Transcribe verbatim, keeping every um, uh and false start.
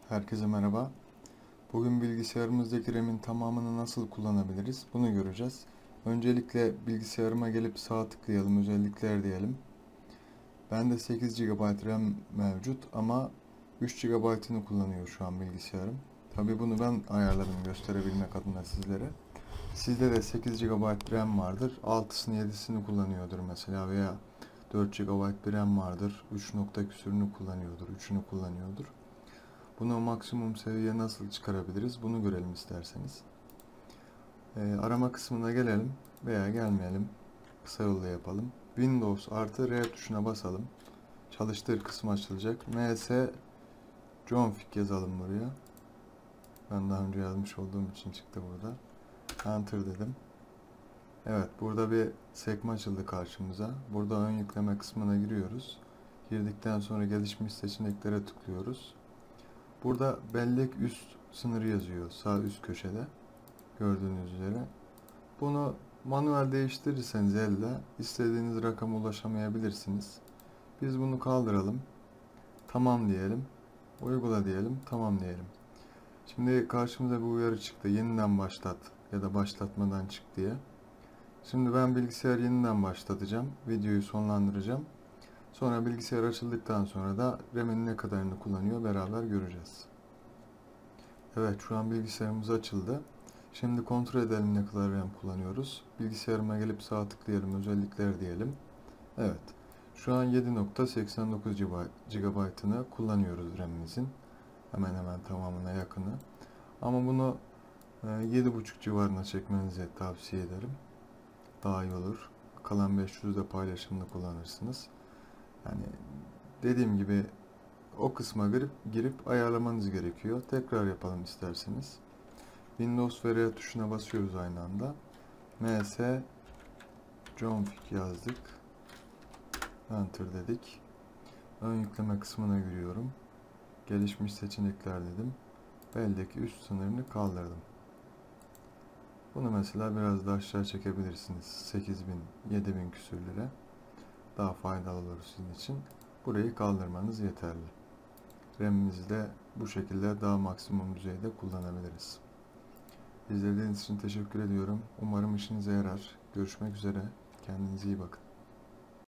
Herkese merhaba. Bugün bilgisayarımızdaki RAM'in tamamını nasıl kullanabiliriz? Bunu göreceğiz. Öncelikle bilgisayarıma gelip sağ tıklayalım, özellikler diyelim. Bende sekiz gigabayt RAM mevcut ama üç gigabayt'ını kullanıyor şu an bilgisayarım. Tabi bunu ben ayarladım gösterebilmek adına sizlere. Sizde de sekiz gigabayt RAM vardır. altısını yedisini kullanıyordur mesela veya dört gigabayt bir RAM vardır. üç nokta küsürünü kullanıyordur, üçünü kullanıyordur. Bunu maksimum seviye nasıl çıkarabiliriz? Bunu görelim isterseniz. Ee, arama kısmına gelelim veya gelmeyelim. Kısa yolla yapalım. Windows artı R tuşuna basalım. Çalıştır kısmı açılacak. ms config yazalım buraya. Ben daha önce yazmış olduğum için çıktı burada. Enter dedim. Evet, burada bir sekme açıldı karşımıza. Burada ön yükleme kısmına giriyoruz. Girdikten sonra gelişmiş seçeneklere tıklıyoruz. Burada bellek üst sınırı yazıyor sağ üst köşede. Gördüğünüz üzere. Bunu manuel değiştirirseniz elde istediğiniz rakama ulaşamayabilirsiniz. Biz bunu kaldıralım. Tamam diyelim. Uygula diyelim. Tamam diyelim. Şimdi karşımıza bir uyarı çıktı. Yeniden başlat ya da başlatmadan çık diye. Şimdi ben bilgisayar yeniden başlatacağım. Videoyu sonlandıracağım. Sonra bilgisayar açıldıktan sonra da RAM'in ne kadarını kullanıyor beraber göreceğiz. Evet, şu an bilgisayarımız açıldı. Şimdi kontrol edelim ne kadar RAM kullanıyoruz. Bilgisayarıma gelip sağ tıklayalım, özellikler diyelim. Evet, şu an yedi nokta seksen dokuz gigabayt'ını kullanıyoruz RAM'imizin. Hemen hemen tamamına yakını. Ama bunu yedi buçuk civarına çekmenizi tavsiye ederim. Daha iyi olur. Kalan beş yüzü de paylaşımda kullanırsınız. Yani dediğim gibi o kısma girip, girip ayarlamanız gerekiyor. Tekrar yapalım isterseniz. Windows ve R tuşuna basıyoruz aynı anda. ms config yazdık. Enter dedik. Ön yükleme kısmına giriyorum. Gelişmiş seçenekler dedim. Beldeki üst sınırını kaldırdım. Bunu mesela biraz da aşağı çekebilirsiniz. sekiz bin, yedi bin küsürlere. Daha faydalı olur sizin için. Burayı kaldırmanız yeterli. RAM'imizi de bu şekilde daha maksimum düzeyde kullanabiliriz. İzlediğiniz için teşekkür ediyorum. Umarım işinize yarar. Görüşmek üzere. Kendinize iyi bakın.